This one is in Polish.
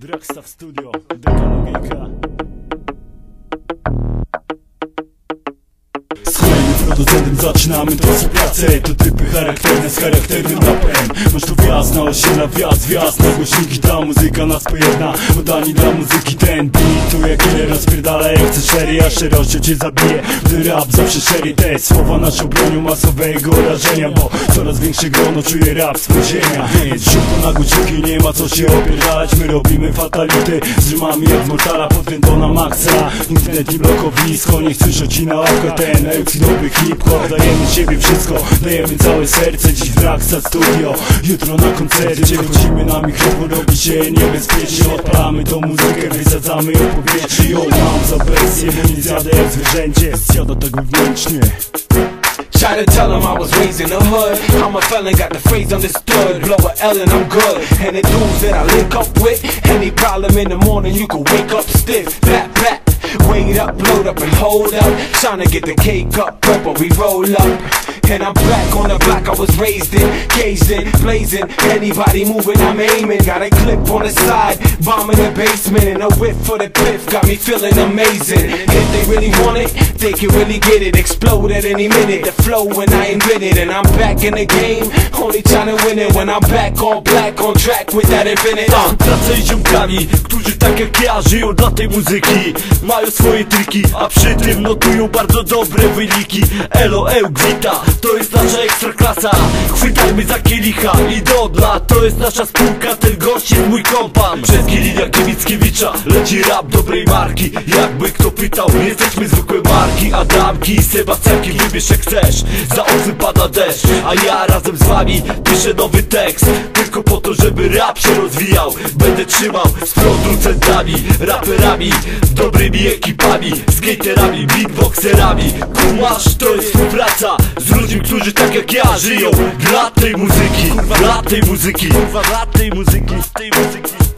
Draxstaff Studio, Dekalogika. Słuchajmy, producentem zaczynamy tą współpracę. To typy charakterne z charakternym rapem. Masz tu wjazd na osiedla, wjazd na głośniki. Ta muzyka nas pojedna, oddani dla muzyki. Ten beat tu jak ile rozpierdala. Jak chcesz szery, a szerością cię zabije. Gdy rap zawsze szery, te słowa naszą bronią masowego rażenia. Bo coraz większe grono czuje rap spojrzenia. Szybko na głośniki, nie ma co się opierdalać. My robimy fatality z rzymami jak z Mortala. Podkręto na maksa, internet i blokowisko. Nie chcesz odcina łapka, ten nowy hip-hop. Dajemy siebie wszystko, dajemy całe serce. Dziś w Draxstaff Studio, jutro na koncercie. Wchodzimy na mikrofon, robi się niebezpiecznie. Odpalamy tą muzykę, wysadzamy ją w powietrze. Ją mam za besję, bo nie zjadę jak zwierzęcie. Zjada tak wewnętrznie. Try to tell him I was raised in the hood. I'm a felon, got the phrase understood. Blow a L and I'm good. And the dudes that I link up with, any problem in the morning, you can wake up stiff. Back. Wait up, load up and hold up. Tryna get the cake up, but we roll up. And I'm back on the block I was raised in. Caged in, blazing. Anybody moving, I'm aiming. Got a clip on the side, bomb in the basement. And a whip for the piff, got me feeling amazing. If they really want it, they can really get it. Explode at any minute, the flow when I invent it. And I'm back in the game, only tryna win it. When I'm back on black, on track with that infinite. Pracę z ziomkami, którzy tak jak ja żyją dla tej muzyki. Mają swoje triki, a przy tym notują bardzo dobre wyniki. Elo, gwita, to jest nasza ekstraklasa. Chwytajmy za kielicha i do dna. To jest nasza spółka, ten gość jest mój kompan. Przez Giliniaka Mickiewicza leci rap dobrej marki. Jakby kto pytał, jesteśmy zwykłe marki. Adamki i Sebastianki, wybierz jak chcesz. Za oknem pada deszcz, a ja razem z wami piszę nowy tekst. Tylko po to, żeby rap się rozwijał. Będę trzymał z producentami, raperami, dobrymi ekipami, skaterami, beatboxerami. Kumasz, to jest współpraca z ludźmi, którzy tak jak ja żyją dla tej muzyki, dla tej muzyki, dla tej muzyki.